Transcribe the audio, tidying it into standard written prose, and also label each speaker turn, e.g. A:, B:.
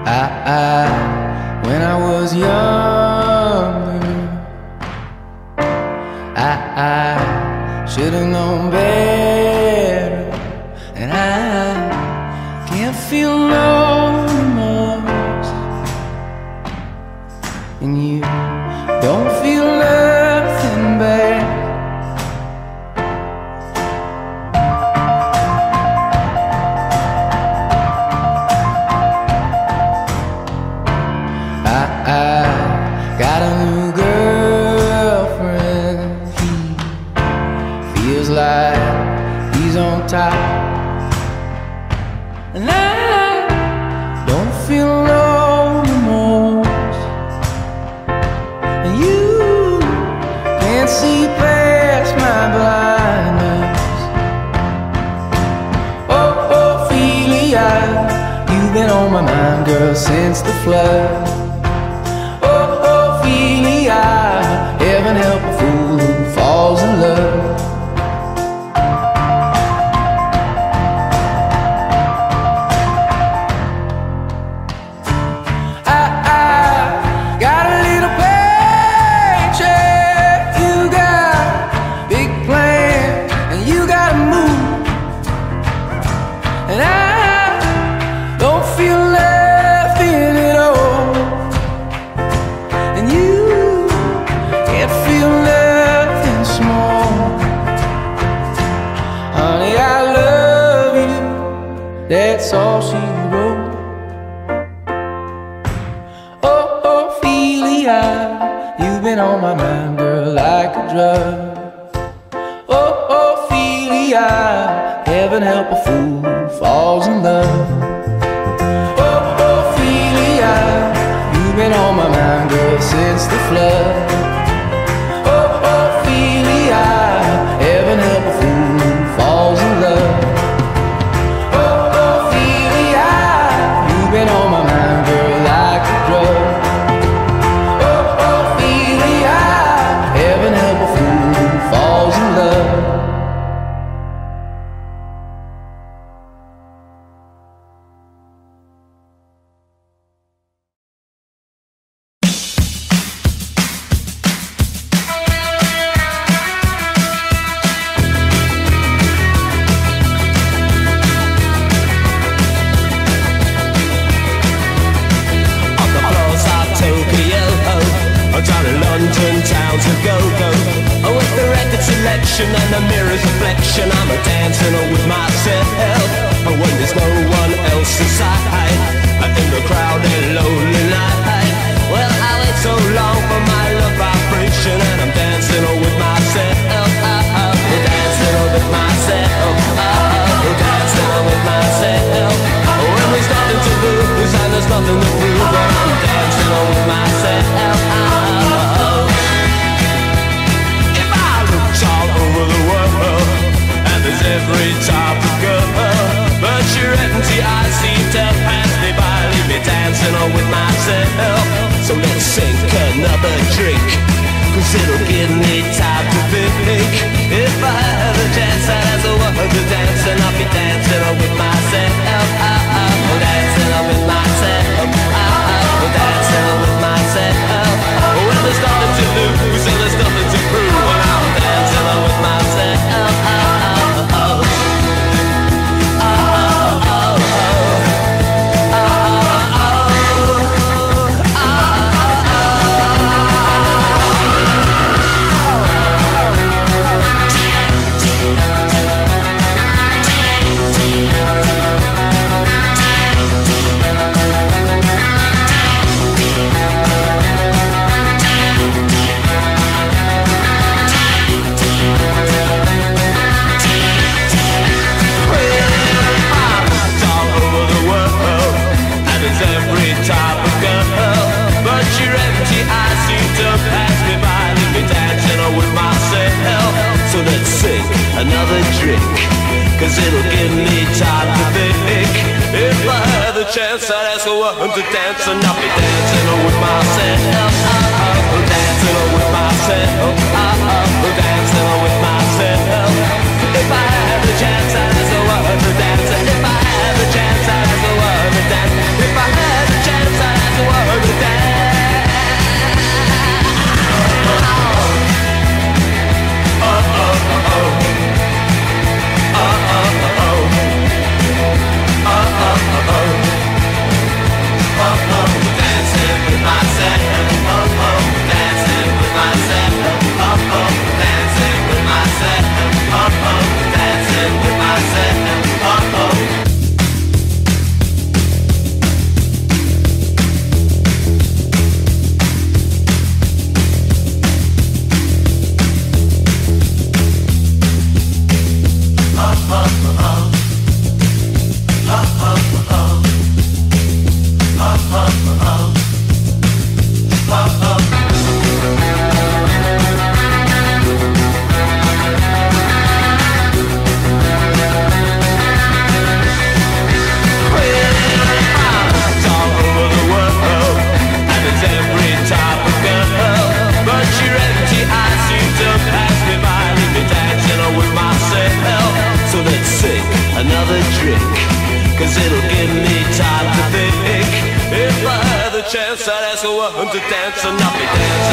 A: When I was younger, I should have known better, and I can't feel no remorse, and you don't feel nothing bad. I got a new girlfriend. He feels like he's on top, and I don't feel no remorse, and you can't see past my blindness. Oh, Ophelia, you've been on my mind, girl, since the flood. Heaven help a fool who falls in love. I got a little paycheck. You got big plans, and you gotta move, and I don't feel nothing at all, and you feel nothing small. Honey, I love you, that's all she wrote. Oh, Ophelia, you've been on my mind, girl, like a drug. Oh, Ophelia, heaven help a fool who falls in love. Oh, Ophelia, you've been on my mind, girl, since the flood. Heaven help a fool who falls in love. Oh, Ophelia, you've been on my mind, girl, like a drug. Oh, Ophelia, heaven help a fool who falls in love.
B: London town to go-go. Oh, with the record selection and the mirror's reflection, I'm a dancing with myself. Oh, when there's no one else inside, in the crowded lonely night. Well, I wait so long for my love vibration, and I'm dancing with myself. Dancing with myself. Dancing with myself. When there's nothing to lose and there's nothing to prove, I'm dancing with myself. Every type of girl, but your empty eyes seem to pass me by, leave me dancing on with myself. So let's sink another drink, cause it'll give me time to think. If I had a chance, I'd ask a woman to dance, and I'll be dancing on with myself. Dancing on with myself. Dancing on with myself. When there's nothing to lose and there's nothing to prove, when I'm dancing on with myself. Another drink, cause it'll give me time to think. If I had the chance, I'd ask a woman to dance, and I'll be dancing with myself. Dancing with myself. Dancing with myself. If I had the chance, I'd ask a woman to dance, and if I had the chance, I'd ask a woman to dance. If I had the chance, dancing with myself. Dancing with myself. Another drink, 'cause it'll give me time to think. If I had the chance, I'd ask a woman to dance and not be dancing.